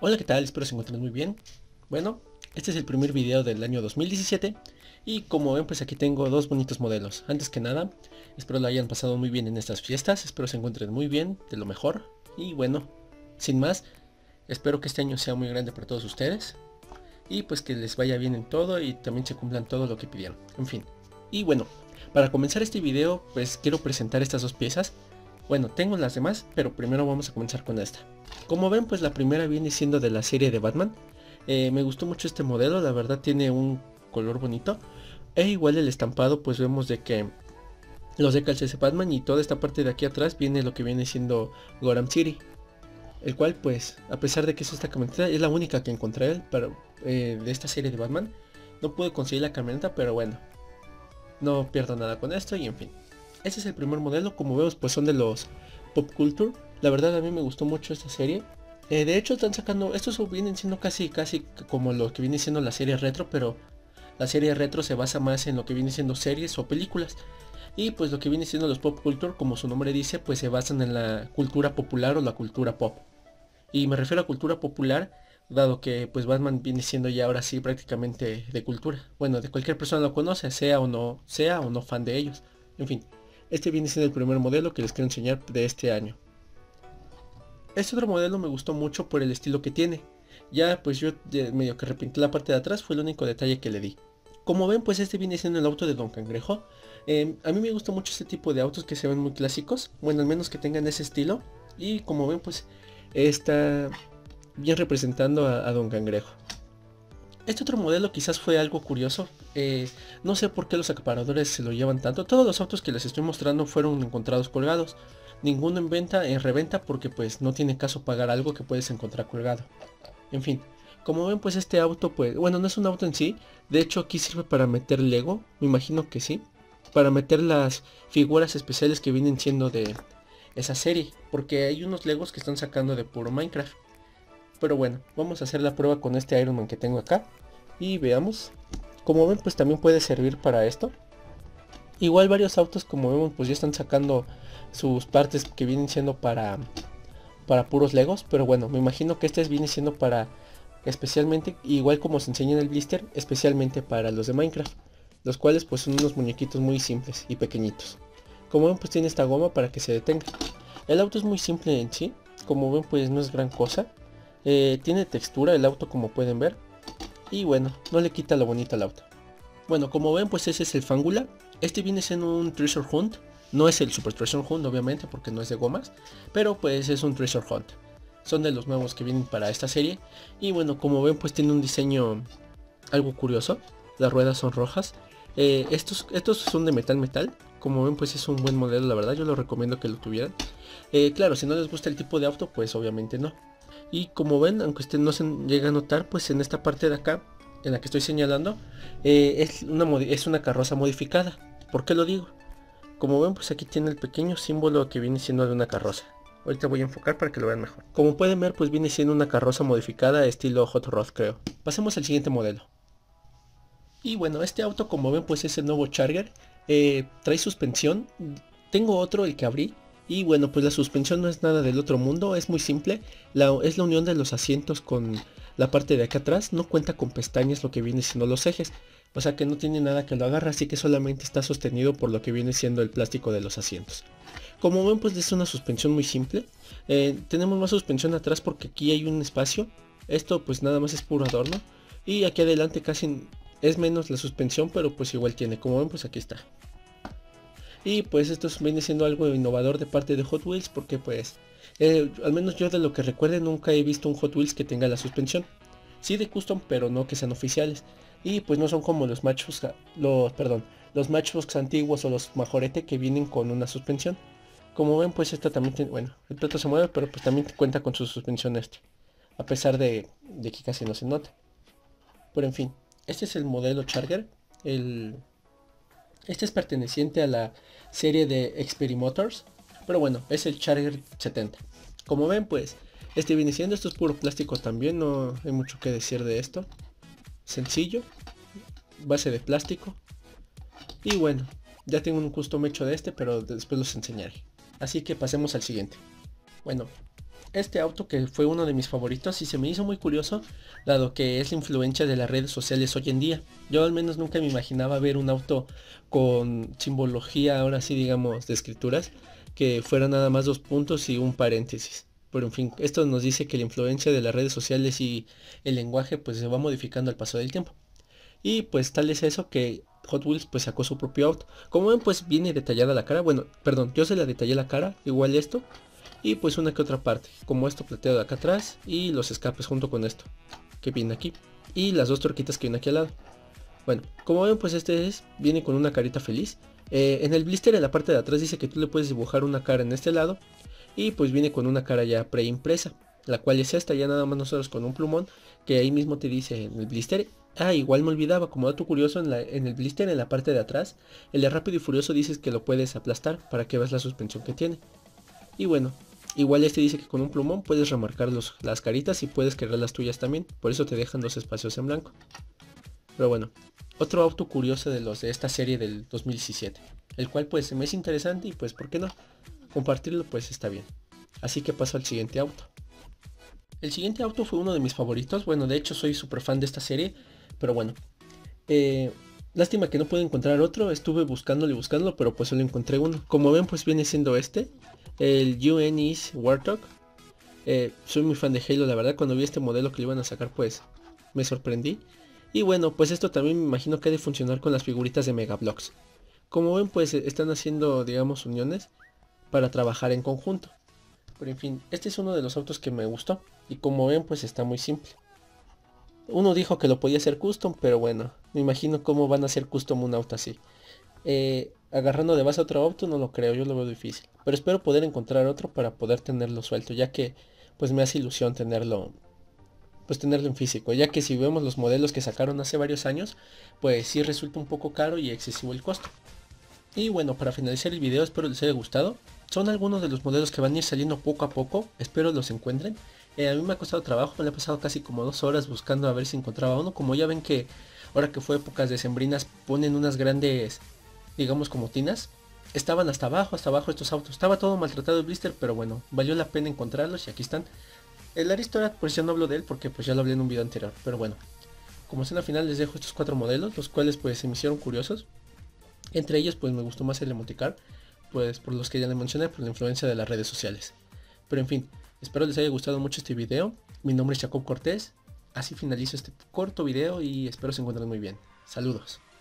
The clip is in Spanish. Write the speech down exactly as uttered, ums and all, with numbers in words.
Hola, ¿qué tal? Espero se encuentren muy bien. Bueno, este es el primer video del año dos mil diecisiete y como ven pues aquí tengo dos bonitos modelos. Antes que nada, espero lo hayan pasado muy bien en estas fiestas, espero se encuentren muy bien, de lo mejor. Y bueno, sin más, espero que este año sea muy grande para todos ustedes y pues que les vaya bien en todo y también se cumplan todo lo que pidieron. En fin. Y bueno, para comenzar este video pues quiero presentar estas dos piezas. Bueno, tengo las demás, pero primero vamos a comenzar con esta. Como ven, pues la primera viene siendo de la serie de Batman. Eh, me gustó mucho este modelo, la verdad tiene un color bonito. E igual el estampado, pues vemos de que los decals es Batman y toda esta parte de aquí atrás viene lo que viene siendo Gotham City. El cual, pues, a pesar de que es esta camioneta, es la única que encontré para, eh, de esta serie de Batman. No pude conseguir la camioneta, pero bueno, no pierdo nada con esto y en fin. Este es el primer modelo, como vemos pues son de los Pop Culture. La verdad a mí me gustó mucho esta serie. Eh, de hecho están sacando, estos vienen siendo casi casi como lo que viene siendo la serie retro, pero la serie retro se basa más en lo que viene siendo series o películas. Y pues lo que viene siendo los Pop Culture, como su nombre dice, pues se basan en la cultura popular o la cultura pop. Y me refiero a cultura popular, dado que pues Batman viene siendo ya ahora sí prácticamente de cultura. Bueno, de cualquier persona lo conoce, sea o no, sea o no fan de ellos. En fin, este viene siendo el primer modelo que les quiero enseñar de este año. Este otro modelo me gustó mucho por el estilo que tiene. Ya pues yo medio que repinté la parte de atrás, fue el único detalle que le di. Como ven pues este viene siendo el auto de Don Cangrejo. Eh, a mí me gusta mucho este tipo de autos que se ven muy clásicos, bueno al menos que tengan ese estilo. Y como ven pues está bien representando a, a Don Cangrejo. Este otro modelo quizás fue algo curioso, eh, no sé por qué los acaparadores se lo llevan tanto. Todos los autos que les estoy mostrando fueron encontrados colgados, ninguno en venta, en reventa, porque pues no tiene caso pagar algo que puedes encontrar colgado. En fin, como ven pues este auto pues, bueno no es un auto en sí, de hecho aquí sirve para meter Lego, me imagino que sí, para meter las figuras especiales que vienen siendo de esa serie, porque hay unos Legos que están sacando de puro Minecraft. Pero bueno, vamos a hacer la prueba con este Iron Man que tengo acá. Y veamos. Como ven, pues también puede servir para esto. Igual varios autos, como vemos, pues ya están sacando sus partes que vienen siendo para, para puros Legos. Pero bueno, me imagino que este viene siendo para especialmente, igual como se enseña en el blister, especialmente para los de Minecraft. Los cuales pues son unos muñequitos muy simples y pequeñitos. Como ven, pues tiene esta goma para que se detenga. El auto es muy simple en sí. Como ven, pues no es gran cosa. Eh, tiene textura el auto, como pueden ver. Y bueno, no le quita lo bonito al auto. Bueno, como ven pues ese es el Fangula. Este viene siendo un Treasure Hunt. No es el Super Treasure Hunt obviamente porque no es de gomas, pero pues es un Treasure Hunt. Son de los nuevos que vienen para esta serie. Y bueno, como ven pues tiene un diseño algo curioso. Las ruedas son rojas. Eh, estos, estos son de metal metal. Como ven pues es un buen modelo, la verdad yo lo recomiendo que lo tuvieran. Eh, claro, si no les gusta el tipo de auto pues obviamente no. Y como ven, aunque usted no se llega a notar, pues en esta parte de acá, en la que estoy señalando, eh, es, una es una carroza modificada. ¿Por qué lo digo? Como ven, pues aquí tiene el pequeño símbolo que viene siendo de una carroza. Ahorita voy a enfocar para que lo vean mejor. Como pueden ver, pues viene siendo una carroza modificada estilo Hot Rod, creo. Pasemos al siguiente modelo. Y bueno, este auto, como ven, pues es el nuevo Charger. Eh, trae suspensión. Tengo otro, el que abrí. Y bueno, pues la suspensión no es nada del otro mundo, es muy simple. La, es la unión de los asientos con la parte de acá atrás. No cuenta con pestañas lo que viene siendo los ejes. O sea que no tiene nada que lo agarra, así que solamente está sostenido por lo que viene siendo el plástico de los asientos. Como ven, pues es una suspensión muy simple. Eh, tenemos más suspensión atrás porque aquí hay un espacio. Esto pues nada más es puro adorno. Y aquí adelante casi es menos la suspensión, pero pues igual tiene. Como ven, pues aquí está. Y pues esto viene siendo algo innovador de parte de Hot Wheels porque pues eh, al menos yo de lo que recuerde nunca he visto un Hot Wheels que tenga la suspensión. Sí de custom, pero no que sean oficiales. Y pues no son como los Matchbox, los, perdón, los Matchbox antiguos o los Majorete que vienen con una suspensión. Como ven pues esta también tiene, bueno, el plato se mueve pero pues también cuenta con su suspensión este. A pesar de, de que casi no se nota. Pero en fin, este es el modelo Charger. El este es perteneciente a la serie de Experimotors, pero bueno, es el Charger setenta. Como ven, pues, este viene siendo, esto es puro plástico también, no hay mucho que decir de esto. Sencillo, base de plástico. Y bueno, ya tengo un custom hecho de este, pero después los enseñaré. Así que pasemos al siguiente. Bueno, este auto, que fue uno de mis favoritos y se me hizo muy curioso, dado que es la influencia de las redes sociales hoy en día. Yo al menos nunca me imaginaba ver un auto con simbología, ahora sí digamos, de escrituras, que fuera nada más dos puntos y un paréntesis. Pero en fin, esto nos dice que la influencia de las redes sociales y el lenguaje pues se va modificando al paso del tiempo. Y pues tal es eso que Hot Wheels pues sacó su propio auto. Como ven, pues viene detallada la cara. Bueno, perdón, yo se la detallé la cara, igual esto. Y pues una que otra parte, como esto plateado de acá atrás y los escapes junto con esto que viene aquí. Y las dos tuerquitas que vienen aquí al lado. Bueno, como ven, pues este es, viene con una carita feliz. Eh, en el blister en la parte de atrás dice que tú le puedes dibujar una cara en este lado. Y pues viene con una cara ya preimpresa, la cual es esta, ya nada más nosotros con un plumón, que ahí mismo te dice en el blister. Ah, igual me olvidaba, como dato curioso, en, la, en el blister en la parte de atrás, el de Rápido y Furioso dices que lo puedes aplastar para que veas la suspensión que tiene. Y bueno, igual este dice que con un plumón puedes remarcar los, las caritas y puedes crear las tuyas también, por eso te dejan dos espacios en blanco. Pero bueno, otro auto curioso de los de esta serie del dos mil diecisiete, el cual pues me es interesante y pues por qué no, compartirlo pues está bien. Así que paso al siguiente auto. El siguiente auto fue uno de mis favoritos, bueno de hecho soy súper fan de esta serie, pero bueno, eh, lástima que no pude encontrar otro, estuve buscándolo y buscándolo, pero pues solo encontré uno. Como ven pues viene siendo este, el U N East Warthog. Eh, soy muy fan de Halo, la verdad, cuando vi este modelo que le iban a sacar pues me sorprendí. Y bueno, pues esto también me imagino que ha de funcionar con las figuritas de Mega Bloks. Como ven pues están haciendo digamos uniones para trabajar en conjunto. Pero en fin, este es uno de los autos que me gustó. Y como ven pues está muy simple. Uno dijo que lo podía hacer custom, pero bueno, me imagino cómo van a hacer custom un auto así. Eh, agarrando de base otro auto no lo creo, yo lo veo difícil. Pero espero poder encontrar otro para poder tenerlo suelto, ya que pues me hace ilusión tenerlo, pues tenerlo en físico. Ya que si vemos los modelos que sacaron hace varios años, pues sí resulta un poco caro y excesivo el costo. Y bueno, para finalizar el video espero les haya gustado. Son algunos de los modelos que van a ir saliendo poco a poco, espero los encuentren. Eh, a mí me ha costado trabajo, me lo he pasado casi como dos horas buscando a ver si encontraba uno. Como ya ven que ahora que fue épocas decembrinas ponen unas grandes, digamos como tinas. Estaban hasta abajo, hasta abajo estos autos. Estaba todo maltratado el blister, pero bueno, valió la pena encontrarlos y aquí están. El Aristora, pues ya no hablo de él porque pues ya lo hablé en un video anterior, pero bueno. Como escena final les dejo estos cuatro modelos, los cuales pues se me hicieron curiosos. Entre ellos pues me gustó más el Emoticar, pues por los que ya les mencioné, por la influencia de las redes sociales. Pero en fin, espero les haya gustado mucho este video. Mi nombre es Jacob Cortés. Así finalizo este corto video y espero se encuentren muy bien. Saludos.